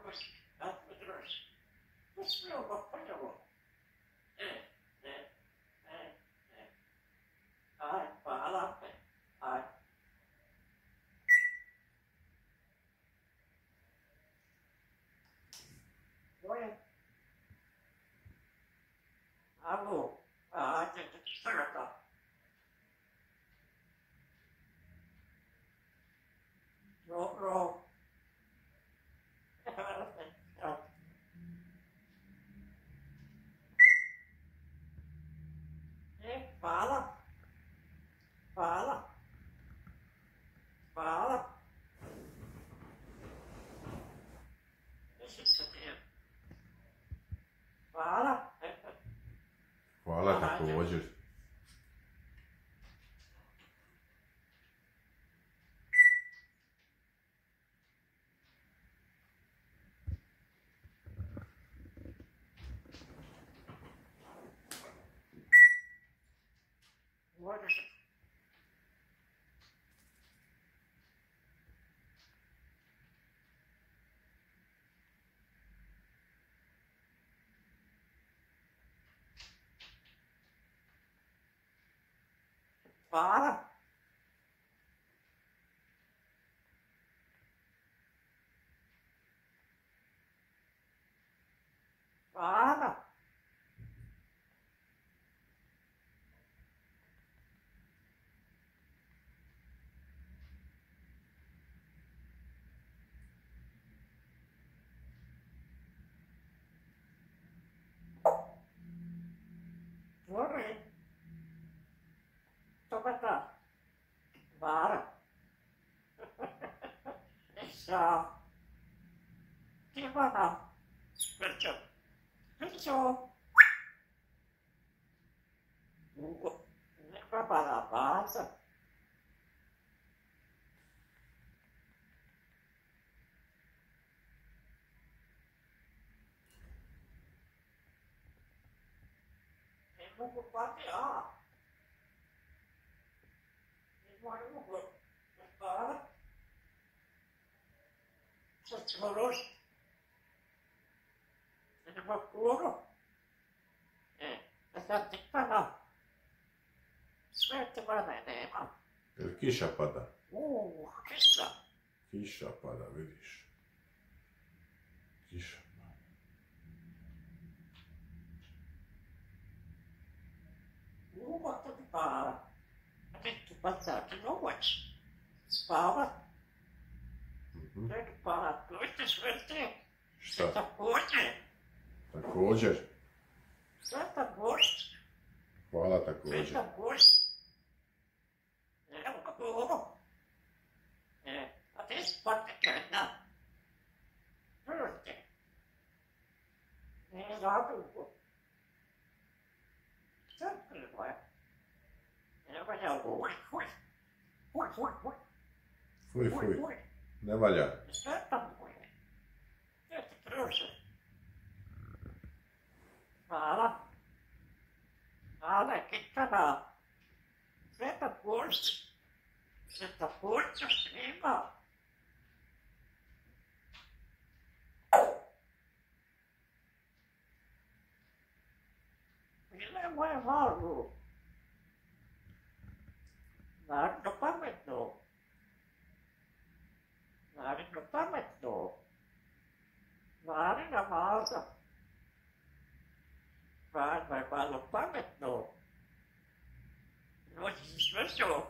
Fala, fala, fala. Fala. Hvala također. Fala. Fala. Morre. Topata. Fala. Isso. Que bom. Perciò. Perciò. Ne fa la pazza. E non può fare a. E non può fare. Se ci conosci. Se qualcuno. Senti qua. Smetti qua bene, ma. Jel kiša pada? Chissà. Kiša pada, vidiš. Kiša pada. Quanto ti pare? Ha detto passati noi. Spava. E ti pare, dovete smettere. Šta? Također. Također. Sveta gost. Hvala također. Sveta gost. Evo ga ovo. A te spate jedna. Čujete? Ne zadugo. Crklivo je. Evo ja ovo. Fuj. Ne valja. Sveta moje. Ja ti prošle. Hvala. Hvala, kitana. Sveta gost. Sveta gost svima. Ile moje važu. Naravno pametno. Naravno pametno. Naravno maza. Važno je malo pametno. Noći si smršao.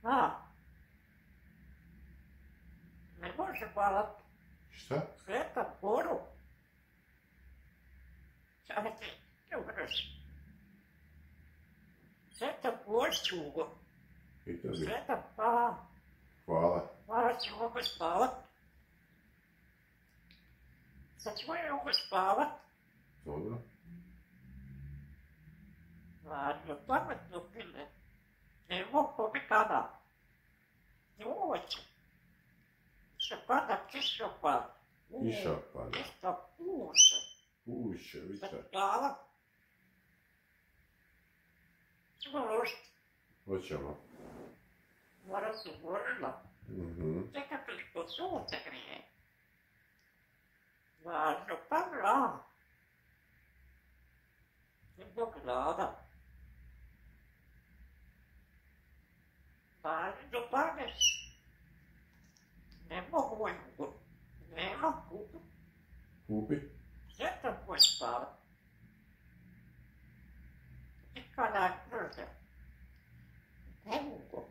Ne može palat. Šta? Sveta boru. Sada ti ne uvrši. Sveta bošću. I tebi. Sveta pa. Hvala. Hvala ću mogu spavat. Sad ću mogu spavat. Dobro. Važno, pametno bile. Ne mogu bi kada. Noć. Se pada kiša pada. Kiša pada. Kiša puše. Puše, vidiš. Glava. Čulošt. Hoćemo. Mora se gorila. Mhm. Čeka koliko sunce grije. pamet. Ne mogu nego. Nema kupi. Kupi. Sretan tvoj spavat. Nikada je mrzio. Ne mogu.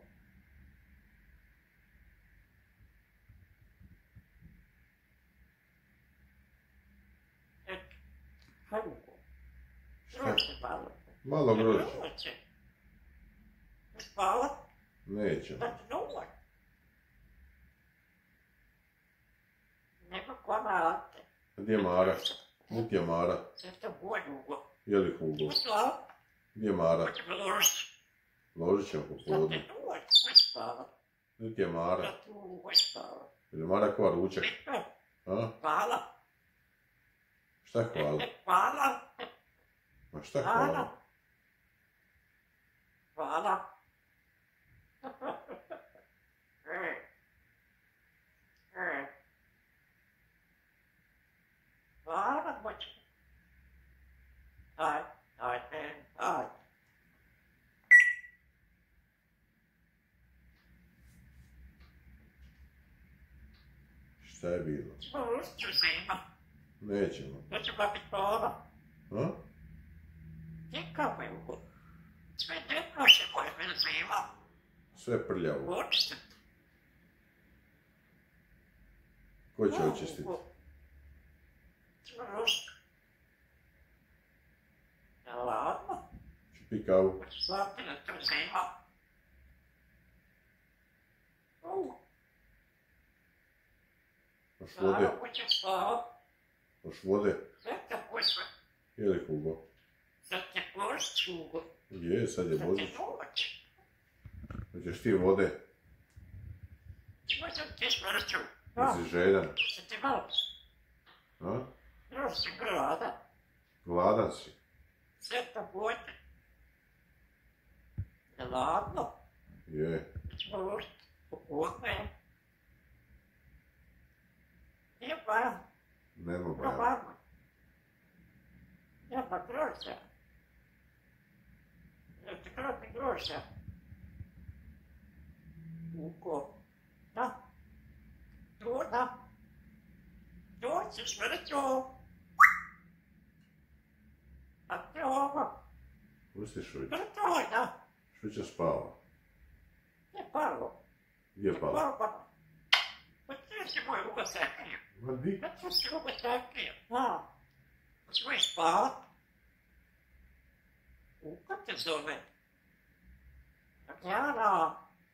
Ne mogu. Groće malo. Malo grožđe. Groće. Spavat. Nećemo. Da ti nula. Nema kvadrate. Gdje je Mara? Niti je Mara. Sretan tvoj Hugo. Je li Hugo? Slava. Gdje je Mara? Hoćemo ložiti. Ložit ćemo Da popodne. ti nula. Spavat. Niti je Mara. Da ti nula spavat. Je li Mara kva ručak? A? Hvala. Šta hvala? Hvala. Ma šta hvala? Hvala. Hvala, moći. Aj, aj. Šta je bilo? Ćemo ušću zima. Nećemo. Neću babit hvala. A? Neka me ugo. Sve ne može moje mene zima. Sve prljavo. Očistiti. Ko će očistiti? Ćemo ušću. Ladno. Ću pi kavu. Slavite na to zima. Hoš vode? Hoće spavat. Hoš vode? Sve tako sve. Je li Hugo? Sad te pošću, Hugo. Je, sad je Sad Božić. te noć. Hoćeš ti vode? Čemo sam te smrću. Jesi željan? Sad te noć. A? Još si gladan. Gladan si. Sve te vode. Je ladno. Je. Ćemo ušti. Popodne. Nije pa. Nema Pa baja. vama. Nema grožja. Jeste kropi grožja. Uko. Da. Tu, da. Tu si smrću. A te ovo. Pusti Šuć. To je, da. Šuća spava. Ne palo. Gdje je pala? Palo. Pa ti si moj ugo sekrio. Ma di? Pa ti si ugo sekrio. Da. Svoj spavat. Uko te zove? Tatjana.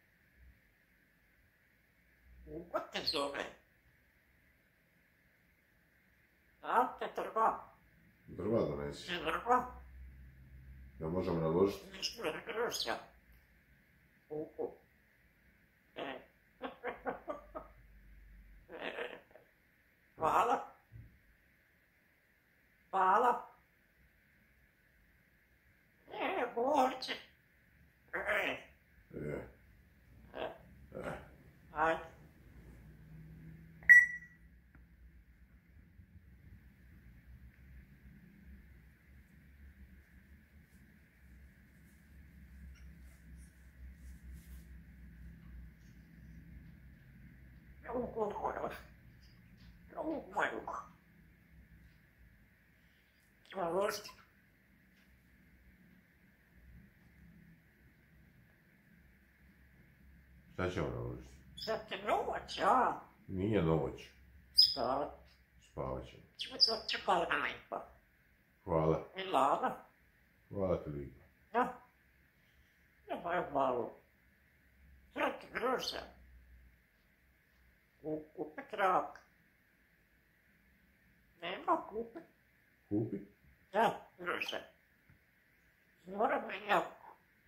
Uko te zove? Da, te trba. Drva donesi. Ne trba. Da možemo naložiti. Nismo regrusja. Uko. Hvala. Hvala. Borci. Je. Ajde. Šta ćemo naložiti? Sad te noć, a? Nije noć. Spavat. Spavat ćemo. Ćemo se očepala lipa. Hvala. I lada. Hvala ti lipa. Da. Nemoj malo. Sad ti groža. Kupi trak. Nema kupi. Kupi. Da, groža. Moram me jaku.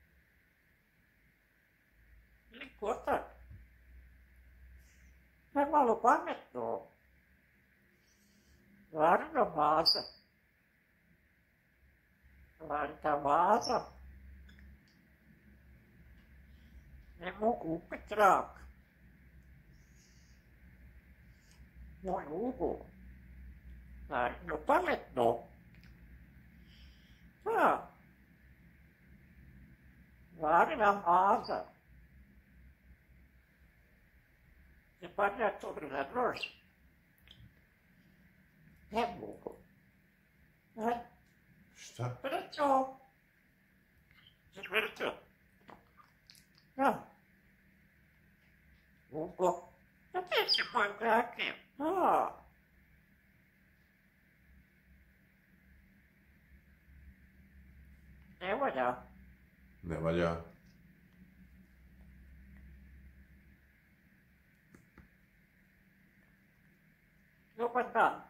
Ili kotak. To je malo pametno. Varna baza. Varna baza. Ne mogu kupit trak. Moj ugo. Varno pametno. Da. Varna baza. Se parla sobre la rosa. Ne mogu. Šta? Preto. Četvrto. Da. Mogu. Da ti si mandrake. Ne valja. Ne valja. Dobar dan.